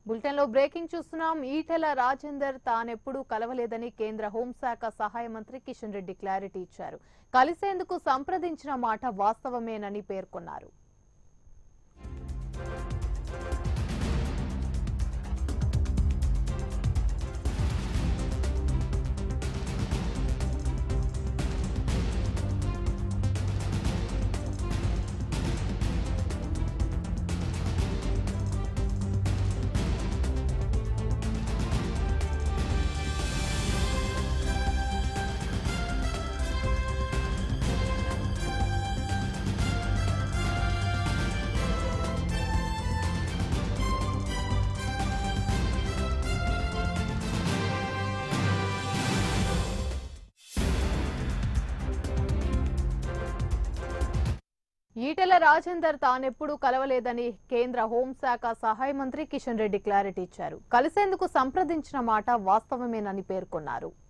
Bulletin లో breaking చూస్తున్నాం. ఈటెల రాజేందర్ తానెప్పుడు కలవలేదని కేంద్ర హోంశాఖ సహాయ మంత్రి కిషన్ రెడ్డి క్లారిటీ ఇచ్చారు. కలిసేందుకు సంప్రదించిన మాట వాస్తవమేనని పేర్కొన్నారు. ఈటెల రాజేందర్ తానెప్పుడు కలవలేదని కేంద్ర హోంశాఖ సహాయ మంత్రి కిషన్ రెడ్డి క్లారిటీ ఇచ్చారు. కలిసేందుకు సంప్రదించిన మాట వాస్తవమేనని పేర్కొన్నారు.